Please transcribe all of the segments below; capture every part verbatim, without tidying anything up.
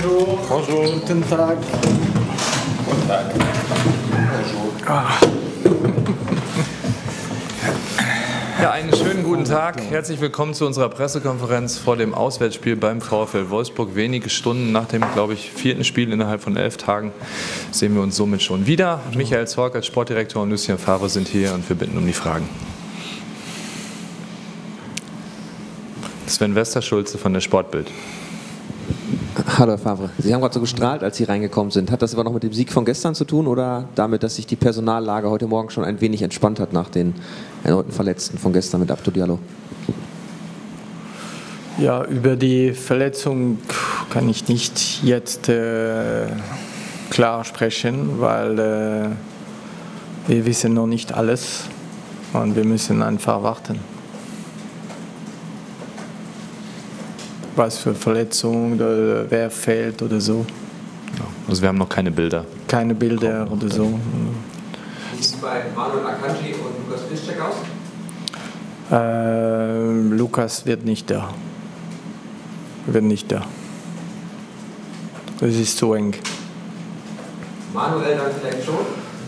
Bonjour. Bonjour. Guten Tag. Guten Tag. Bonjour. Ah. Ja, einen schönen guten Tag. Herzlich willkommen zu unserer Pressekonferenz vor dem Auswärtsspiel beim VfL Wolfsburg. Wenige Stunden nach dem, glaube ich, vierten Spiel innerhalb von elf Tagen sehen wir uns somit schon wieder. Michael Zorc als Sportdirektor und Lucien Favre sind hier und wir bitten um die Fragen. Sven Westerschulze von der Sportbild. Hallo Herr Favre, Sie haben gerade so gestrahlt, als Sie reingekommen sind. Hat das aber noch mit dem Sieg von gestern zu tun oder damit, dass sich die Personallage heute Morgen schon ein wenig entspannt hat nach den erneuten Verletzten von gestern mit Abdou Diallo? Ja, über die Verletzung kann ich nicht jetzt äh, klar sprechen, weil äh, wir wissen noch nicht alles und wir müssen einfach warten. Was für Verletzungen oder wer fehlt oder so. Also wir haben noch keine Bilder. Keine Bilder oder so. Wie sieht es bei Manuel Akanji und Lukas Piszczek aus? Äh, Lukas wird nicht da. Wird nicht da. Es ist zu eng. Manuel dann vielleicht schon?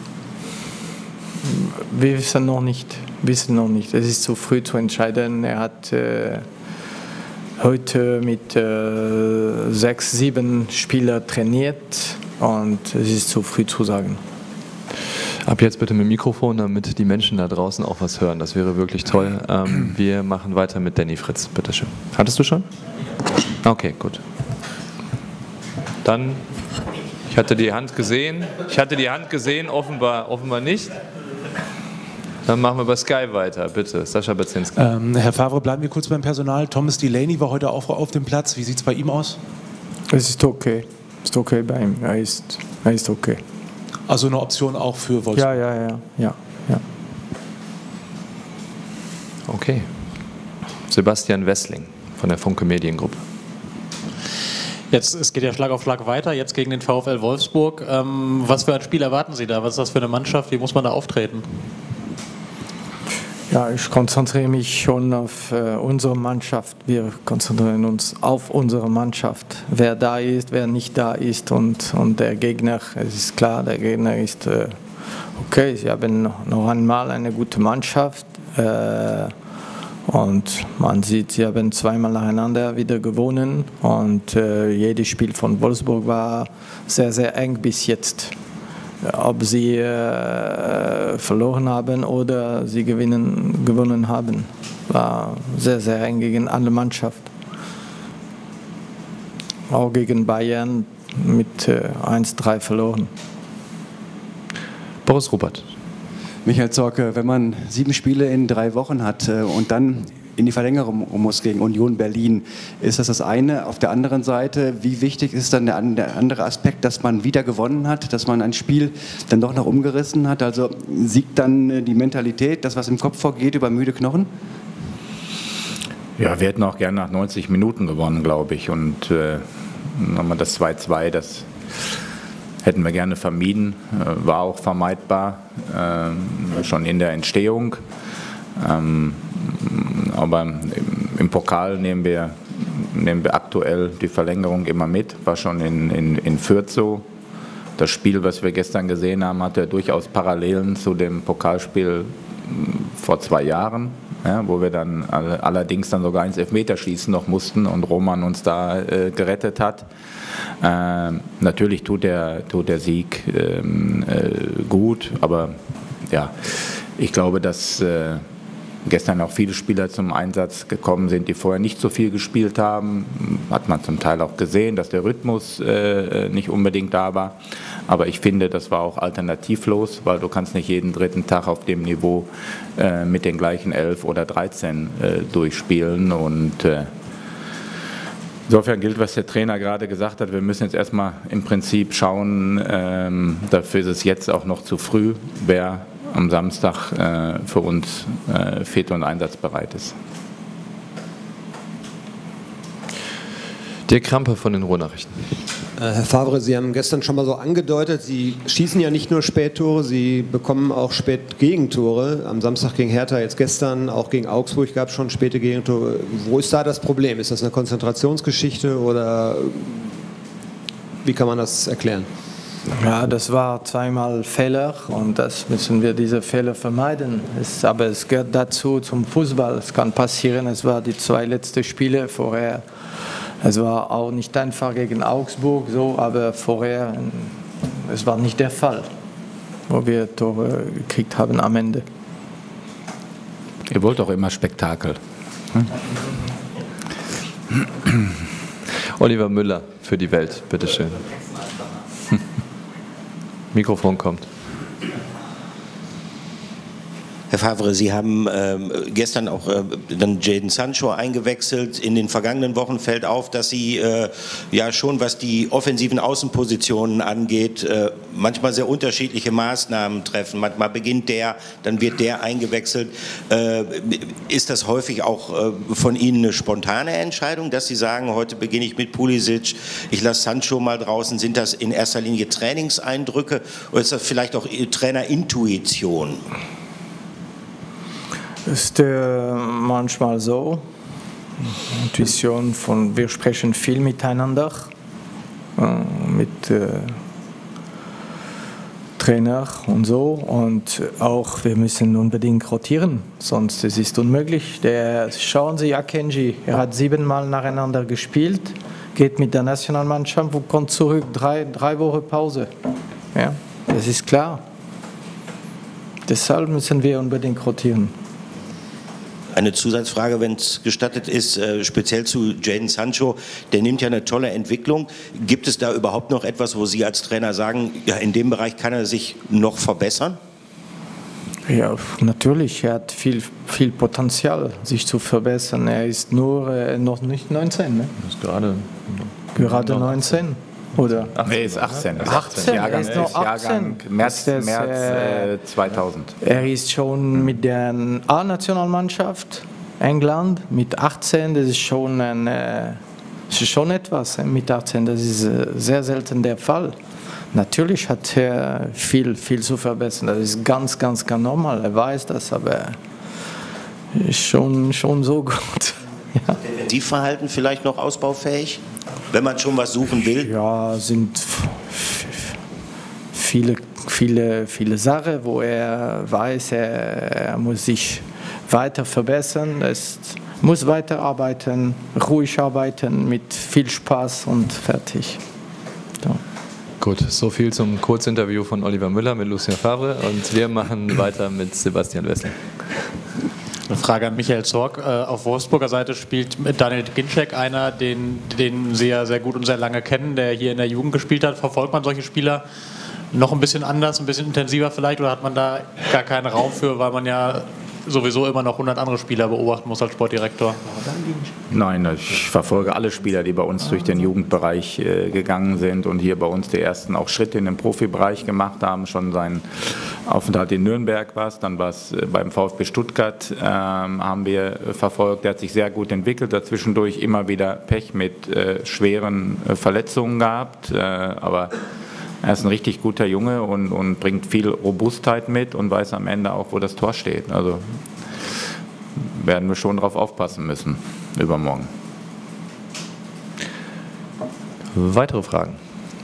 Wir wissen noch nicht. Wissen noch nicht. Es ist zu früh zu entscheiden. Er hat äh, heute mit äh, sechs, sieben Spielern trainiert und es ist zu früh zu sagen. Ab jetzt bitte mit dem Mikrofon, damit die Menschen da draußen auch was hören. Das wäre wirklich toll. Ähm, wir machen weiter mit Danny Fritz. Bitte schön. Hattest du schon? Okay, gut. Dann, ich hatte die Hand gesehen. Ich hatte die Hand gesehen, offenbar, offenbar nicht. Dann machen wir bei Sky weiter, bitte. Sascha Bezinski. Ähm, Herr Favre, bleiben wir kurz beim Personal. Thomas Delaney war heute auch auf dem Platz. Wie sieht es bei ihm aus? Es ist okay. Es ist okay bei ihm. Er ist, er ist okay. Also eine Option auch für Wolfsburg? Ja, ja, ja. ja, ja. Okay. Sebastian Wessling von der Funke Mediengruppe. Jetzt, es geht ja Schlag auf Schlag weiter, jetzt gegen den VfL Wolfsburg. Ähm, was für ein Spiel erwarten Sie da? Was ist das für eine Mannschaft? Wie muss man da auftreten? Ja, ich konzentriere mich schon auf äh, unsere Mannschaft. Wir konzentrieren uns auf unsere Mannschaft. Wer da ist, wer nicht da ist und, und der Gegner, es ist klar, der Gegner ist äh, okay. Sie haben noch, noch einmal eine gute Mannschaft äh, und man sieht, sie haben zweimal nacheinander wieder gewonnen und äh, jedes Spiel von Wolfsburg war sehr, sehr eng bis jetzt. Ob sie äh, verloren haben oder sie gewinnen, gewonnen haben. War sehr, sehr eng gegen alle Mannschaften. Auch gegen Bayern mit äh, eins drei verloren. Boris Ruppert. Michael Zorc, wenn man sieben Spiele in drei Wochen hat äh, und dann in die Verlängerung muss gegen Union Berlin, ist das das eine. Auf der anderen Seite, wie wichtig ist dann der andere Aspekt, dass man wieder gewonnen hat, dass man ein Spiel dann doch noch umgerissen hat? Also siegt dann die Mentalität, das, was im Kopf vorgeht, über müde Knochen? Ja, wir hätten auch gerne nach neunzig Minuten gewonnen, glaube ich. Und äh, nochmal das zwei zwei, das hätten wir gerne vermieden, äh, war auch vermeidbar, äh, schon in der Entstehung. Ähm, aber im, im Pokal nehmen wir, nehmen wir aktuell die Verlängerung immer mit, war schon in, in, in Fürth so. Das Spiel, was wir gestern gesehen haben, hatte durchaus Parallelen zu dem Pokalspiel vor zwei Jahren, ja, wo wir dann allerdings dann sogar ins Elfmeterschießen noch mussten und Roman uns da äh, gerettet hat. Äh, natürlich tut der, tut der Sieg ähm, äh, gut, aber ja, ich glaube, dass äh, gestern auch viele Spieler zum Einsatz gekommen sind, die vorher nicht so viel gespielt haben. Hat man zum Teil auch gesehen, dass der Rhythmus äh, nicht unbedingt da war. Aber ich finde, das war auch alternativlos, weil du kannst nicht jeden dritten Tag auf dem Niveau äh, mit den gleichen elf oder dreizehn äh, durchspielen. Und äh, insofern gilt, was der Trainer gerade gesagt hat. Wir müssen jetzt erstmal im Prinzip schauen, ähm, dafür ist es jetzt auch noch zu früh, wer am Samstag äh, für uns äh, fit und einsatzbereit ist. Dirk Krampe von den Ruhrnachrichten. Herr Favre, Sie haben gestern schon mal so angedeutet, Sie schießen ja nicht nur Spättore, Sie bekommen auch spät Gegentore. Am Samstag gegen Hertha, jetzt gestern, auch gegen Augsburg gab es schon späte Gegentore. Wo ist da das Problem? Ist das eine Konzentrationsgeschichte oder Wie kann man das erklären? Ja, das war zweimal Fehler und das müssen wir diese Fehler vermeiden. Es, aber es gehört dazu zum Fußball. Es kann passieren. Es war die zwei letzten Spiele vorher. Es war auch nicht einfach gegen Augsburg so, aber vorher es war nicht der Fall, wo wir Tore gekriegt haben am Ende. Ihr wollt doch immer Spektakel. Hm? Oliver Müller für die Welt, bitteschön. Mikrofon kommt. Herr Favre, Sie haben ähm, gestern auch äh, dann Jadon Sancho eingewechselt. In den vergangenen Wochen fällt auf, dass Sie äh, ja schon, was die offensiven Außenpositionen angeht, äh, manchmal sehr unterschiedliche Maßnahmen treffen. Manchmal beginnt der, dann wird der eingewechselt. Äh, ist das häufig auch äh, von Ihnen eine spontane Entscheidung, dass Sie sagen, heute beginne ich mit Pulisic, ich lasse Sancho mal draußen? Sind das in erster Linie Trainingseindrücke oder ist das vielleicht auch Trainerintuition? Ist äh, manchmal so. Intuition von, wir sprechen viel miteinander, äh, mit äh, Trainer und so, und auch wir müssen unbedingt rotieren, sonst es ist unmöglich. Der, schauen Sie, Akanji, er hat siebenmal nacheinander gespielt, geht mit der Nationalmannschaft und kommt zurück, drei, drei Wochen Pause. Ja, das ist klar. Deshalb müssen wir unbedingt rotieren. Eine Zusatzfrage, wenn es gestattet ist, äh, speziell zu Jadon Sancho. Der nimmt ja eine tolle Entwicklung. Gibt es da überhaupt noch etwas, wo Sie als Trainer sagen, ja, in dem Bereich kann er sich noch verbessern? Ja, natürlich. Er hat viel, viel Potenzial, sich zu verbessern. Er ist nur äh, noch nicht neunzehn, ne? Ist gerade, gerade neunzehn. Oder? Nee, er ist achtzehn. Er ist achtzehn, Jahrgang, er ist noch achtzehn. Jahrgang März, Das, März äh, äh, zweitausend. Er ist schon mit der A-Nationalmannschaft England mit achtzehn. Das ist schon, ein, äh, das ist schon etwas mit achtzehn. Das ist äh, sehr selten der Fall. Natürlich hat er viel, viel zu verbessern. Das ist ganz, ganz, ganz normal. Er weiß das, aber ist schon, schon so gut. Ja. Defensivverhalten vielleicht noch ausbaufähig, wenn man schon was suchen will? Ja, sind viele, viele, viele Sachen, wo er weiß, er, er muss sich weiter verbessern, er muss weiter arbeiten, ruhig arbeiten, mit viel Spaß und fertig. So. Gut, so viel zum Kurzinterview von Oliver Müller mit Lucien Favre und wir machen weiter mit Sebastian Wessel. Eine Frage an Michael Zorc. Auf Wolfsburger Seite spielt Daniel Ginczek, einer, den, den Sie ja sehr gut und sehr lange kennen, der hier in der Jugend gespielt hat. Verfolgt man solche Spieler noch ein bisschen anders, ein bisschen intensiver vielleicht, oder hat man da gar keinen Raum für, weil man ja sowieso immer noch hundert andere Spieler beobachten muss als Sportdirektor? Nein, ich verfolge alle Spieler, die bei uns durch den Jugendbereich äh, gegangen sind und hier bei uns die ersten auch Schritte in den Profibereich gemacht haben. Schon seinen Aufenthalt in Nürnberg war es, dann war es äh, beim VfB Stuttgart, äh, haben wir äh, verfolgt. Der hat sich sehr gut entwickelt, dazwischendurch immer wieder Pech mit äh, schweren äh, Verletzungen gehabt, äh, aber er ist ein richtig guter Junge und, und bringt viel Robustheit mit und weiß am Ende auch, wo das Tor steht. Also werden wir schon darauf aufpassen müssen übermorgen. Weitere Fragen?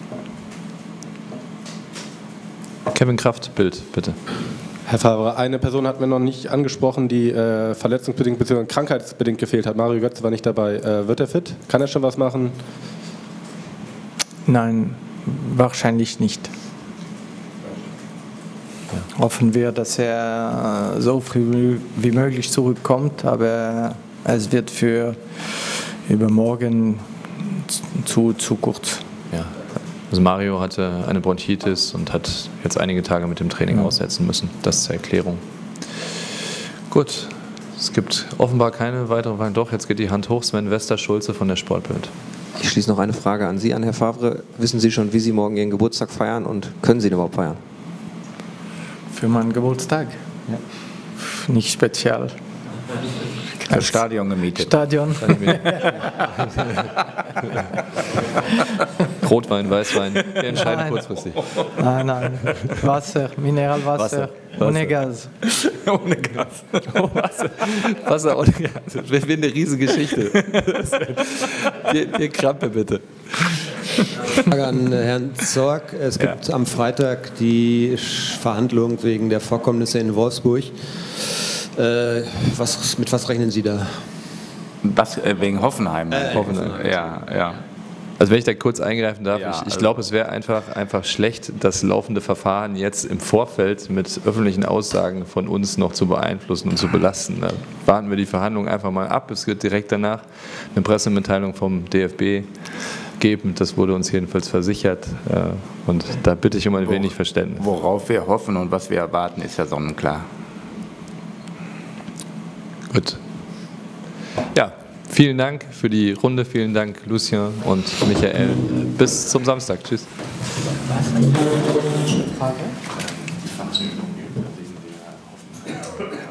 Kevin Kraft, Bild, bitte. Herr Favre, eine Person hat mir noch nicht angesprochen, die äh, verletzungsbedingt bzw. krankheitsbedingt gefehlt hat. Mario Götze war nicht dabei. Äh, wird er fit? Kann er schon was machen? Nein, wahrscheinlich nicht. Ja. Hoffen wir, dass er so früh wie möglich zurückkommt, aber es wird für übermorgen zu, zu kurz. Ja. Also Mario hatte eine Bronchitis und hat jetzt einige Tage mit dem Training ja. aussetzen müssen. Das zur Erklärung. Gut, es gibt offenbar keine weiteren Fragen. Doch, jetzt geht die Hand hoch. Sven Wester-Schulze von der Sportbild. Ich schließe noch eine Frage an Sie an, Herr Favre. Wissen Sie schon, wie Sie morgen Ihren Geburtstag feiern und können Sie ihn überhaupt feiern? Für meinen Geburtstag? Ja. Nicht speziell. Das Stadion gemietet. Stadion. Rotwein, Weißwein, wir entscheiden nein. kurzfristig. Nein, nein. Wasser, Mineralwasser, Wasser. Wasser. Ohne Gas. Ohne Gas. Oh, Wasser. Wasser ohne Gas. Das wäre eine riesige Geschichte. Die, die Krampe bitte. Frage an Herrn Zorc. Es gibt ja. am Freitag die Verhandlung wegen der Vorkommnisse in Wolfsburg. Äh, was, mit was rechnen Sie da? Was, äh, wegen Hoffenheim? Äh, Hoffenheim. Ja, ja. Also wenn ich da kurz eingreifen darf, Ja, ich, ich also glaube, es wäre einfach, einfach schlecht, das laufende Verfahren jetzt im Vorfeld mit öffentlichen Aussagen von uns noch zu beeinflussen und zu belasten. Da warten wir die Verhandlungen einfach mal ab. Es wird direkt danach eine Pressemitteilung vom D F B geben. Das wurde uns jedenfalls versichert. Und da bitte ich um ein wenig Verständnis. Worauf wir hoffen und was wir erwarten, ist ja sonnenklar. Gut. Ja. Vielen Dank für die Runde, vielen Dank Lucien und Michael. Bis zum Samstag. Tschüss. Was?